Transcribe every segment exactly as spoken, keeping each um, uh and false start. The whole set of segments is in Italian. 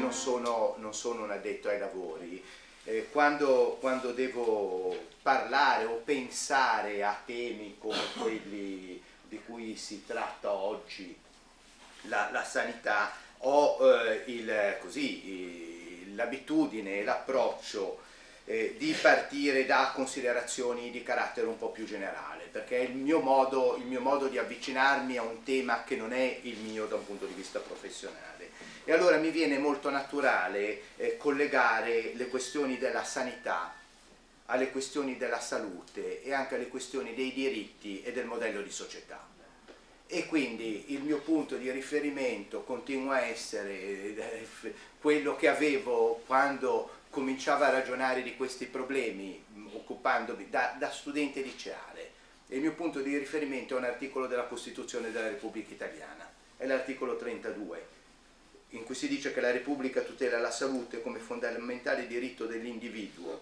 non sono, non sono un addetto ai lavori. Eh, quando, quando devo parlare o pensare a temi come quelli di cui si tratta oggi, la, la sanità, ho eh, l'abitudine e l'approccio eh, di partire da considerazioni di carattere un po' più generale, perché è il mio modo, il mio modo di avvicinarmi a un tema che non è il mio da un punto di vista professionale. E allora mi viene molto naturale eh, collegare le questioni della sanità alle questioni della salute e anche alle questioni dei diritti e del modello di società. E quindi il mio punto di riferimento continua a essere eh, quello che avevo quando cominciavo a ragionare di questi problemi, occupandomi da, da studente liceale. E il mio punto di riferimento è un articolo della Costituzione della Repubblica Italiana, è l'articolo trentadue, in cui si dice che la Repubblica tutela la salute come fondamentale diritto dell'individuo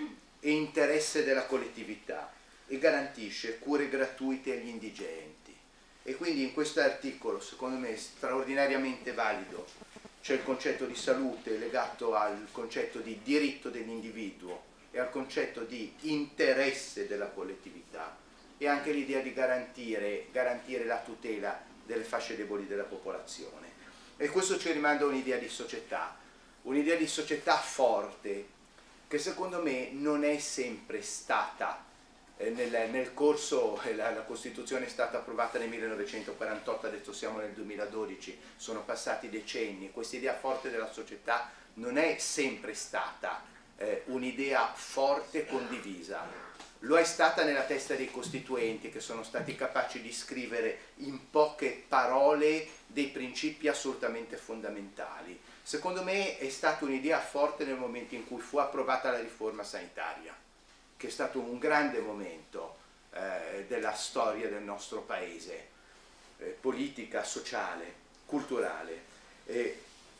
e interesse della collettività e garantisce cure gratuite agli indigenti. E quindi in questo articolo, secondo me, straordinariamente valido, c'è il concetto di salute legato al concetto di diritto dell'individuo e al concetto di interesse della collettività e anche l'idea di garantire, garantire la tutela delle fasce deboli della popolazione. E questo ci rimanda a un'idea di società, un'idea di società forte, che secondo me non è sempre stata, eh, nel, nel corso, eh, la, la Costituzione è stata approvata nel millenovecentoquarantotto, adesso siamo nel duemiladodici, sono passati decenni, questa idea forte della società non è sempre stata eh, un'idea forte e condivisa. Lo è stata nella testa dei costituenti, che sono stati capaci di scrivere in poche parole dei principi assolutamente fondamentali. Secondo me è stata un'idea forte nel momento in cui fu approvata la riforma sanitaria, che è stato un grande momento eh, della storia del nostro paese, eh, politica, sociale, culturale. Eh,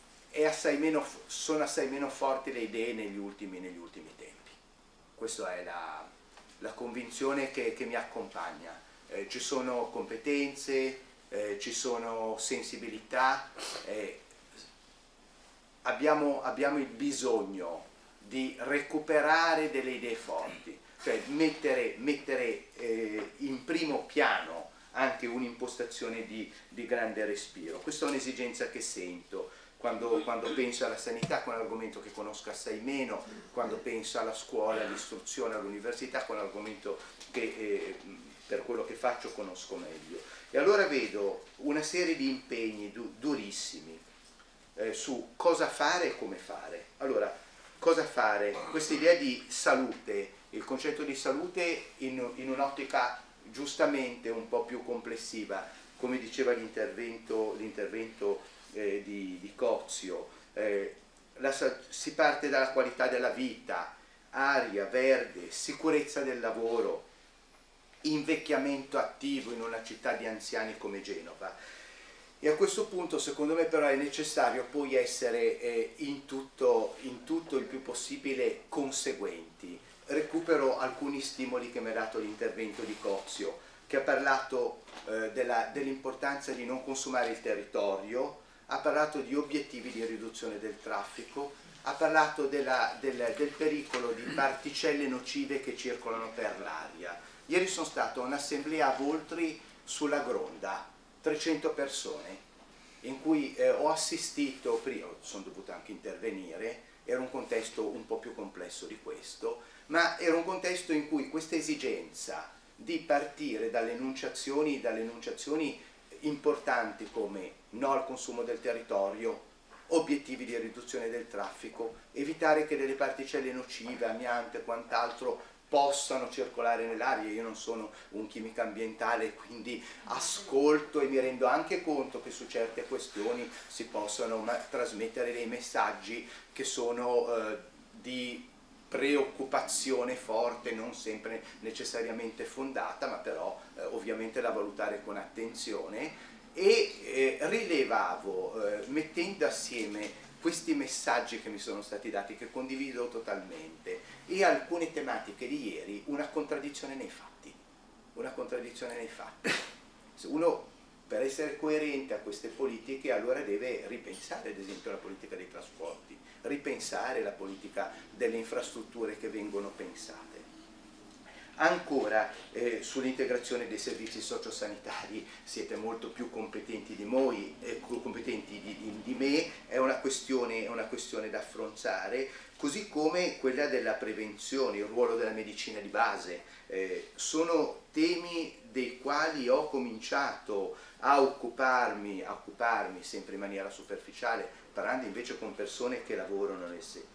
è assai meno, sono assai meno forti le idee negli ultimi, negli ultimi tempi. Questa è la, la convinzione che, che mi accompagna. Eh, ci sono competenze, eh, ci sono sensibilità, eh, abbiamo, abbiamo il bisogno di recuperare delle idee forti, cioè mettere, mettere eh, in primo piano anche un'impostazione di, di grande respiro. Questa è un'esigenza che sento quando, quando penso alla sanità, con un argomento che conosco assai meno, quando penso alla scuola, all'istruzione, all'università, con un argomento che eh, per quello che faccio conosco meglio. E allora vedo una serie di impegni du durissimi eh, su cosa fare e come fare. Allora, cosa fare? Questa idea di salute, il concetto di salute in, in un'ottica giustamente un po' più complessiva, come diceva l'intervento eh, di, di Cozio, eh, la, si parte dalla qualità della vita, aria, verde, sicurezza del lavoro, invecchiamento attivo in una città di anziani come Genova. E a questo punto secondo me però è necessario poi essere eh, in, tutto, in tutto il più possibile conseguenti. Recupero alcuni stimoli che mi ha dato l'intervento di Cozio, che ha parlato eh, dell'importanza di non consumare il territorio, ha parlato di obiettivi di riduzione del traffico, ha parlato della, del, del pericolo di particelle nocive che circolano per l'aria. Ieri sono stato a un'assemblea a Voltri sulla Gronda, trecento persone, in cui eh, ho assistito, prima sono dovuto anche intervenire, era un contesto un po' più complesso di questo, ma era un contesto in cui questa esigenza di partire dalle enunciazioni, dalle enunciazioni importanti come no al consumo del territorio, obiettivi di riduzione del traffico, evitare che delle particelle nocive, amianto e quant'altro possano circolare nell'aria. Io non sono un chimico ambientale, quindi ascolto e mi rendo anche conto che su certe questioni si possono trasmettere dei messaggi che sono eh, di preoccupazione forte, non sempre necessariamente fondata, ma però eh, ovviamente da valutare con attenzione. E eh, rilevavo, eh, mettendo assieme questi messaggi che mi sono stati dati, che condivido totalmente, e alcune tematiche di ieri, una contraddizione nei fatti. Una contraddizione nei fatti. Se uno, per essere coerente a queste politiche, allora deve ripensare, ad esempio, la politica dei trasporti. ripensare la politica delle infrastrutture che vengono pensate. Ancora eh, sull'integrazione dei servizi sociosanitari siete molto più competenti di, noi, eh, competenti di, di, di me, è una, questione, è una questione da affrontare, così come quella della prevenzione, il ruolo della medicina di base. Eh, sono temi dei quali ho cominciato a occuparmi, a occuparmi sempre in maniera superficiale, parlando invece con persone che lavorano nel settore.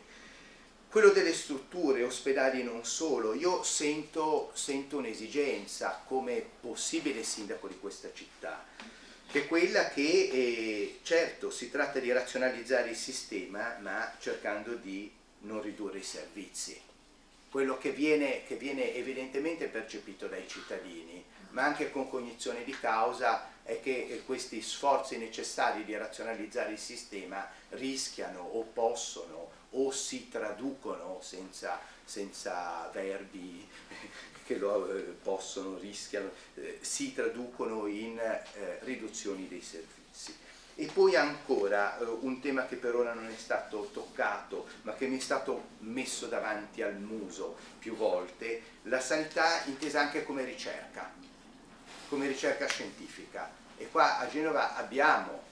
Quello delle strutture, ospedali non solo, io sento, sento un'esigenza come possibile sindaco di questa città, che è quella che, eh, certo, si tratta di razionalizzare il sistema, ma cercando di non ridurre i servizi. Quello che viene, che viene evidentemente percepito dai cittadini, ma anche con cognizione di causa, è che questi sforzi necessari di razionalizzare il sistema rischiano o possono o si traducono, senza, senza verbi che lo eh, possono, rischiano, eh, si traducono in eh, riduzioni dei servizi. E poi ancora eh, un tema che per ora non è stato toccato, ma che mi è stato messo davanti al muso più volte, la sanità intesa anche come ricerca, come ricerca scientifica. E qua a Genova abbiamo,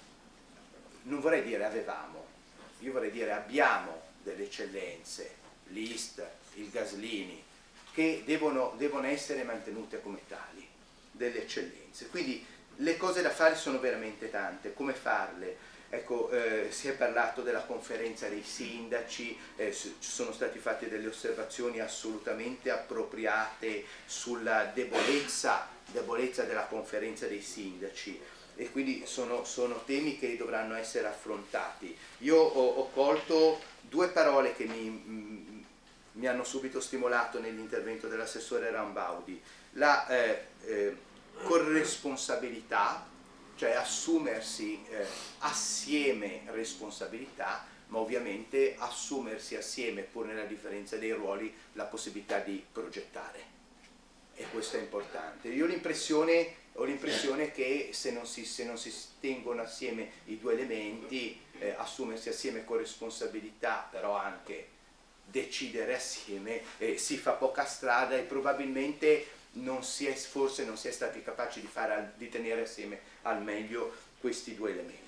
non vorrei dire avevamo, io vorrei dire abbiamo delle eccellenze, l'I S T, il Gaslini, che devono, devono essere mantenute come tali, delle eccellenze. Quindi le cose da fare sono veramente tante. Come farle? Ecco, eh, si è parlato della conferenza dei sindaci, eh, ci sono state fatte delle osservazioni assolutamente appropriate sulla debolezza, debolezza della conferenza dei sindaci, e quindi sono, sono temi che dovranno essere affrontati. Io ho, ho colto due parole che mi, mh, mi hanno subito stimolato nell'intervento dell'assessore Rambaudi: la eh, eh, corresponsabilità, cioè assumersi eh, assieme responsabilità, ma ovviamente assumersi assieme, pur nella differenza dei ruoli, la possibilità di progettare. E questo è importante. Io ho l'impressione ho l'impressione che se non, si, se non si tengono assieme i due elementi, eh, assumersi assieme corresponsabilità, però anche decidere assieme, eh, si fa poca strada e probabilmente non si è, forse non si è stati capaci di, fare, di tenere assieme al meglio questi due elementi.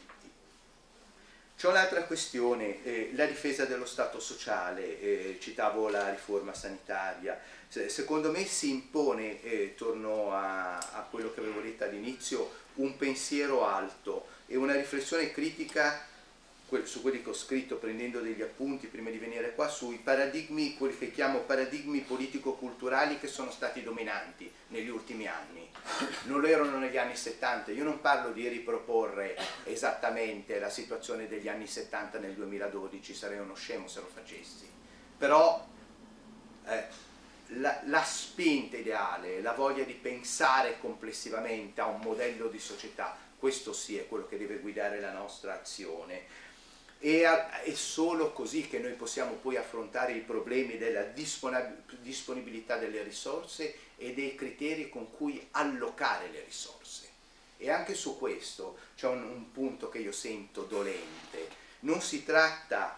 C'è un'altra questione, eh, la difesa dello Stato sociale, eh, citavo la riforma sanitaria. Secondo me si impone, eh, torno a, a quello che avevo detto all'inizio, un pensiero alto e una riflessione critica su quelli che ho scritto prendendo degli appunti prima di venire qua, sui paradigmi, quelli che chiamo paradigmi politico-culturali che sono stati dominanti negli ultimi anni. Non lo erano negli anni settanta, io non parlo di riproporre esattamente la situazione degli anni settanta nel duemiladodici, sarei uno scemo se lo facessi, però eh, La, la spinta ideale, la voglia di pensare complessivamente a un modello di società, questo sì è quello che deve guidare la nostra azione. E è solo così che noi possiamo poi affrontare i problemi della disponibilità delle risorse e dei criteri con cui allocare le risorse. E anche su questo c'è un, un punto che io sento dolente. Non si tratta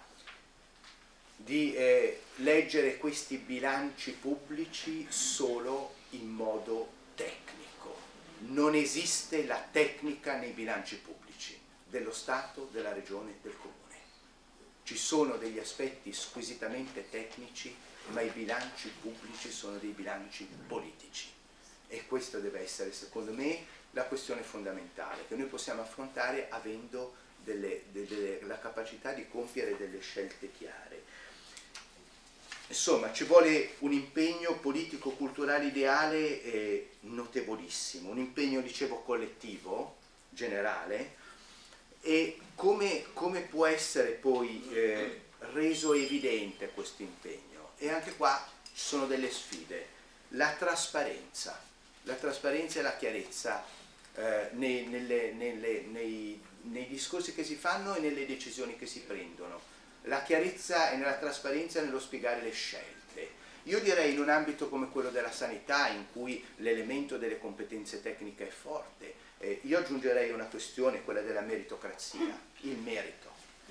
di eh, leggere questi bilanci pubblici solo in modo tecnico. Non esiste la tecnica nei bilanci pubblici dello Stato, della Regione, del Comune. Ci sono degli aspetti squisitamente tecnici, ma i bilanci pubblici sono dei bilanci politici. E questa deve essere, secondo me, la questione fondamentale, che noi possiamo affrontare avendo delle, delle, la capacità di compiere delle scelte chiare. Insomma, ci vuole un impegno politico-culturale ideale eh, notevolissimo, un impegno, dicevo, collettivo, generale, e come, come può essere poi eh, reso evidente questo impegno? E anche qua ci sono delle sfide. La trasparenza, la trasparenza e la chiarezza eh, nei, nelle, nelle, nei, nei discorsi che si fanno e nelle decisioni che si prendono. La chiarezza e nella trasparenza nello spiegare le scelte. Io direi in un ambito come quello della sanità, in cui l'elemento delle competenze tecniche è forte, eh, io aggiungerei una questione, quella della meritocrazia, il merito.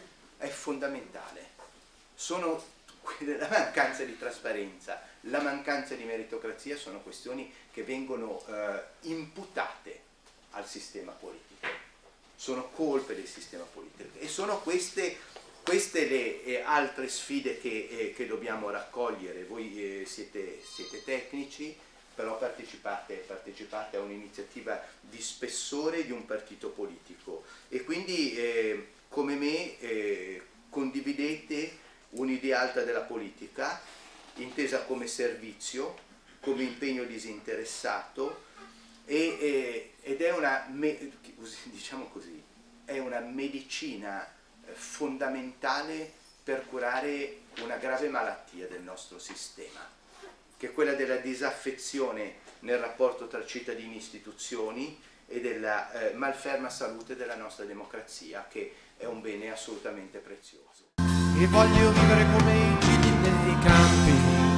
è fondamentale. Sono la mancanza di trasparenza, la mancanza di meritocrazia sono questioni che vengono eh, imputate al sistema politico, sono colpe del sistema politico e sono queste, queste le eh, altre sfide che, eh, che dobbiamo raccogliere. Voi eh, siete, siete tecnici, però partecipate, partecipate a un'iniziativa di spessore di un partito politico e quindi eh, come me eh, condividete un'idea alta della politica intesa come servizio, come impegno disinteressato e, e, ed è una, me, diciamo così, è una medicina fondamentale per curare una grave malattia del nostro sistema, che è quella della disaffezione nel rapporto tra cittadini e istituzioni e della eh, malferma salute della nostra democrazia, che è un bene assolutamente prezioso. E voglio vivere come i gigli nei campi,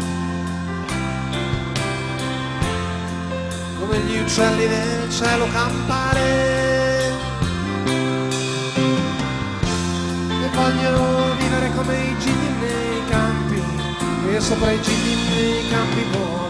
come gli uccelli del cielo campare. E voglio vivere come i gigli nei campi, e sopra i gigli nei campi volare.